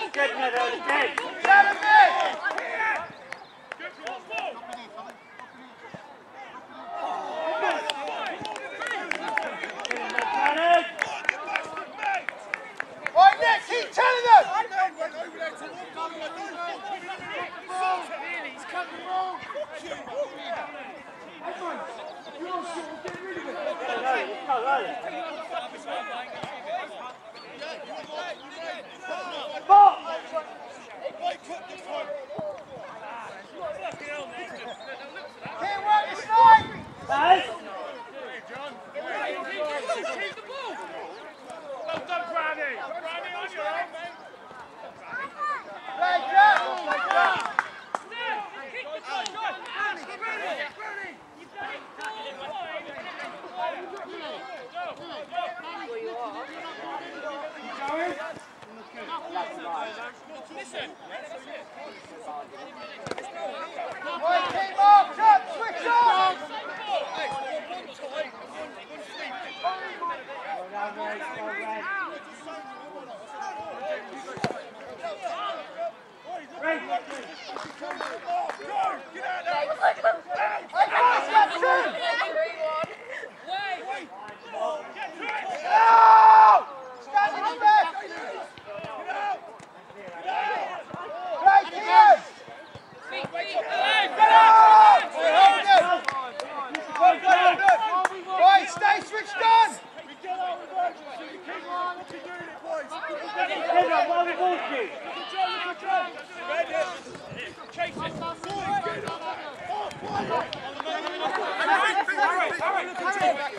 Keep telling them! He's coming wrong. Can't work this night! Nice. Well done, Brownie. Brownie on your own, mate. Play, Jack! Play, Jack! Listen. Right, team up, Jack, switch on! Stay switched on! Chase it.